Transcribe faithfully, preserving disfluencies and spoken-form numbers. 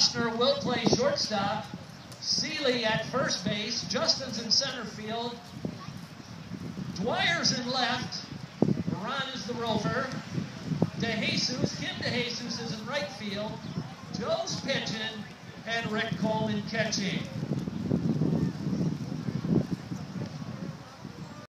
Costner will play shortstop. Seeley at first base. Justin's in center field. Dwyer's in left. Ron is the rover. DeJesus, Kim DeJesus is in right field. Joe's pitching, and Rick Coleman catching.